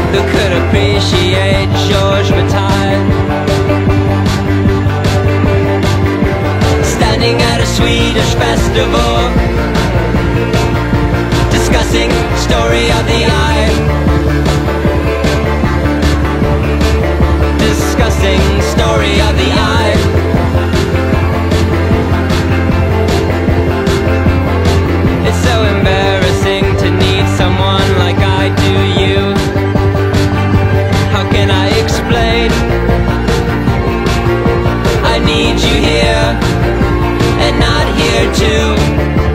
who could appreciate Georges Bataille. Standing at a Swedish festival, discussing story of the eye, discussing story of the eye. It's so embarrassing to need someone like I do you. How can I explain? I need you here and not here too.